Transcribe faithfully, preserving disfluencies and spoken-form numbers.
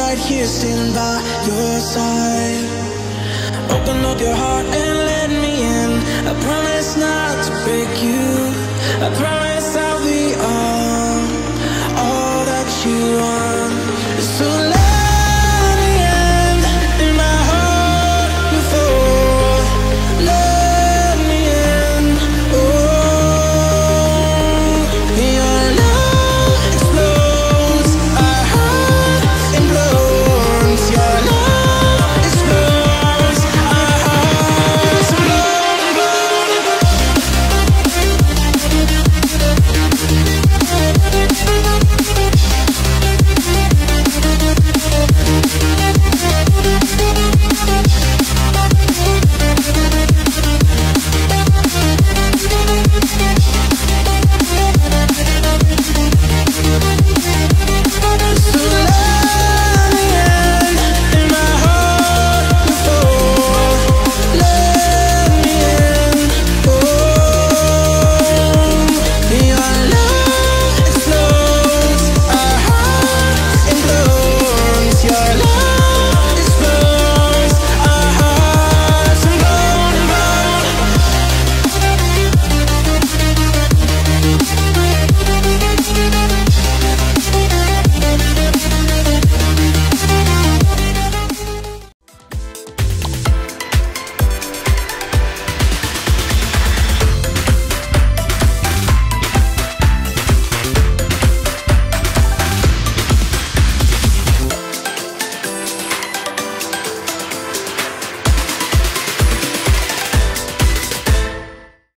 right here, standing by your side. Open up your heart and let me in. I promise not to break you. I promise